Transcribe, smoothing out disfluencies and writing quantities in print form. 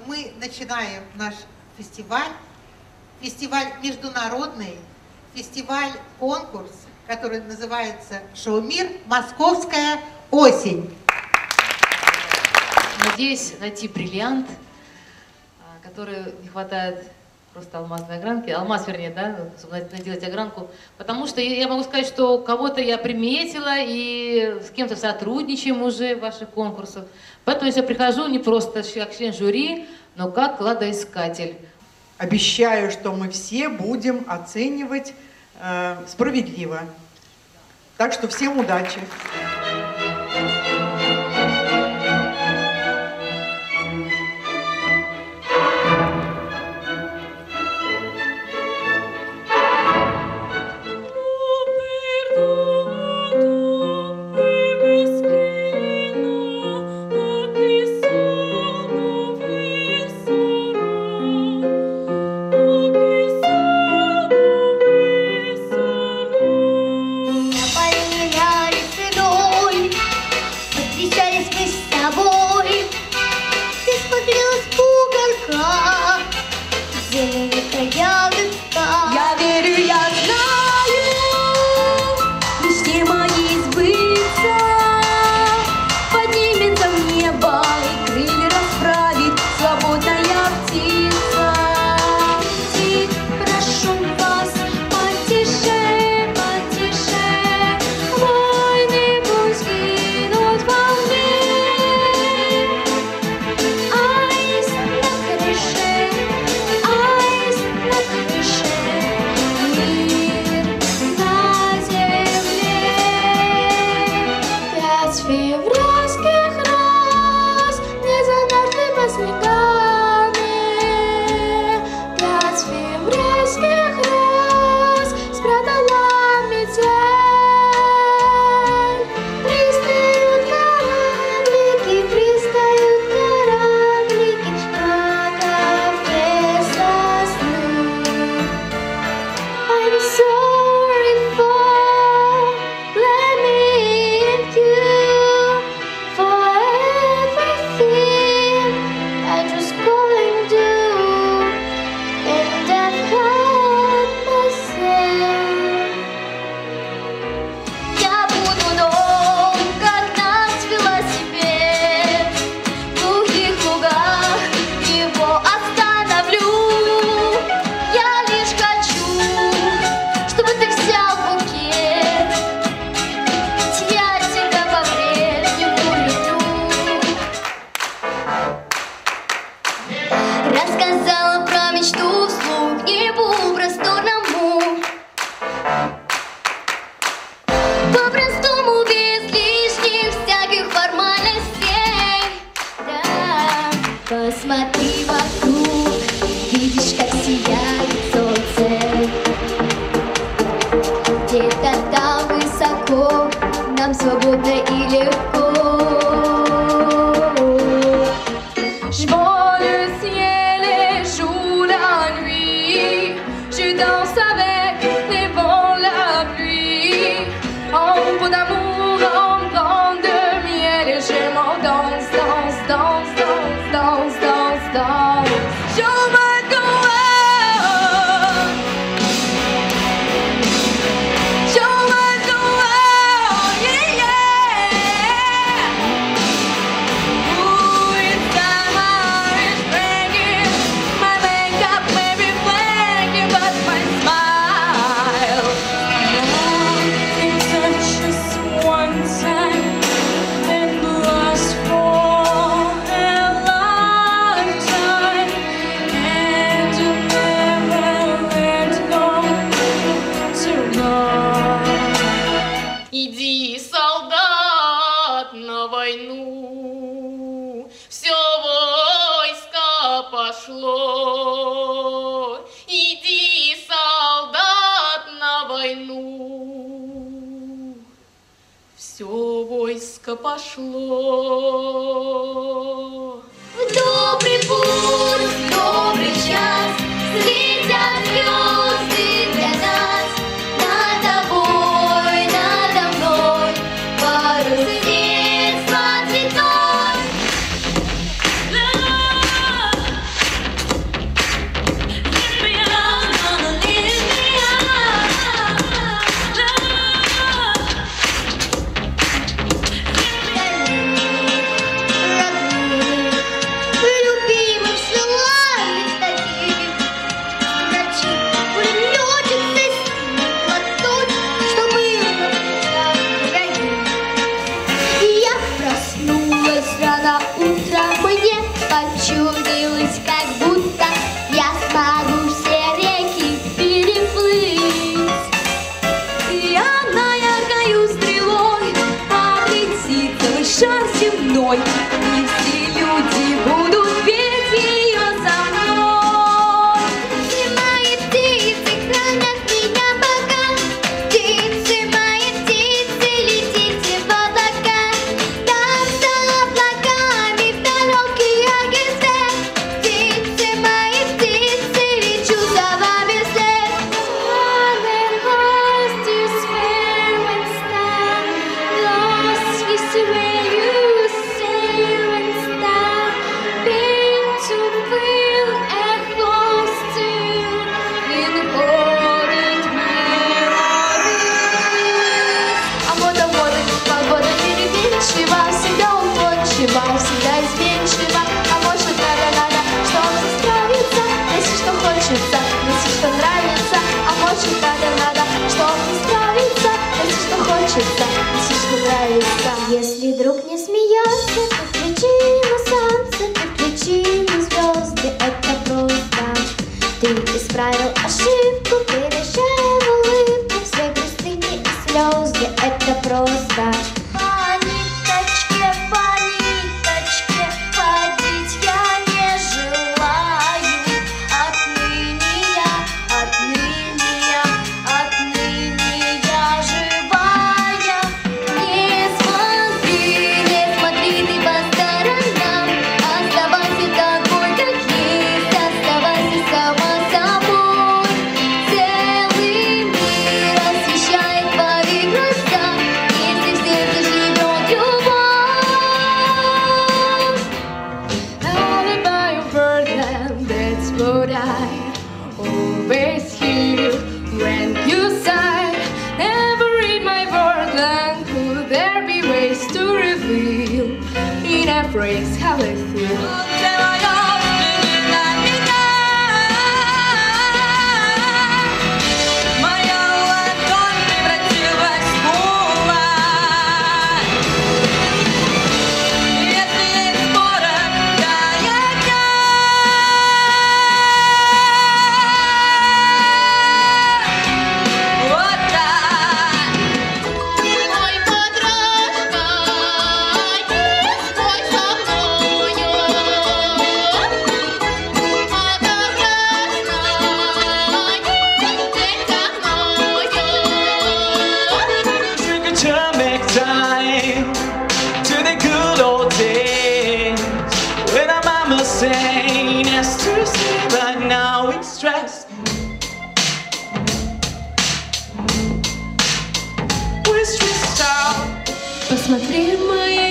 мы начинаем наш фестиваль, фестиваль международный, фестиваль-конкурс, который называется «Шоу-мир. Московская осень». Надеюсь найти бриллиант, который не хватает просто алмазной огранки. Алмаз, вернее, да, чтобы наделать огранку. Потому что я могу сказать, что кого-то я приметила и с кем-то сотрудничаем уже в ваших конкурсах. Поэтому если я прихожу не просто как член жюри, но как кладоискатель. Обещаю, что мы все будем оценивать справедливо. Так что всем удачи! Посмотри вокруг, видишь, как сияет солнце. Где-то там высоко, нам свободно и легко. Je vois le ciel et joue la nuit. Je danse avec les vents, la pluie. En peau d'amour, en bande de miel. Et je m'en danse, danse, danse, danse, danse, danse, danse. Je me go on. Je me go on, yeah, yeah. Ooh, it's time my heart is breaking. My makeup may be flaking, but my smile. It's just one time and lasts for a lifetime, and you'll never let go tonight. Иди, солдат, на войну, все войско пошло. Иди, солдат, на войну, все войско пошло. В добрый путь, в добрый час светят звезды для нас. Над тобой, надо мной парус детства цветной. рано утром мне почудилось, как будто я смогу все реки переплыть. Я на яркою стрелой облетит целый шар земной, и все люди будут петь ее за мной. Птицы мои, птицы, хранят меня пока. Птицы мои, птицы, летите в облака. Там за облаками в далекий океан. Птицы мои, птицы, лечу за вами вслед. Father, lost is fair when star, lost is where you sail and star. Been to feel a hostel in golden melodies. А мода, погода переменчива, всегда уходчива, всегда изменчива. А может, надо, чтобы справиться, если что хочется, если что нравится. А может, надо, чтобы справиться, если что хочется, если что нравится. Если друг не смеется, то кричи на солнце, ты кричи на звезды, это просто. Ты исправил ошибку, превращая в улыбку все грустные и слезы, это просто. По ниточке ходить я не желаю. Отныне я живая. Не смотри ты по сторонам. Оставайся такой, как есть, оставайся сама собой. Целый мир освещает твои глаза, если в сердце живет любовь. All about your birdland, that's what I always hear when you sigh. Never in my birdland could there be ways to reveal in a phrase how I feel. Моя ладонь превратилась в кулак. Если есть спора, я вот так. Мой подружка, спой со мною. А как Drink it to make time to the good old days when our mama sang us to sleep, but now we stress. We're stressed out. Посмотри в мои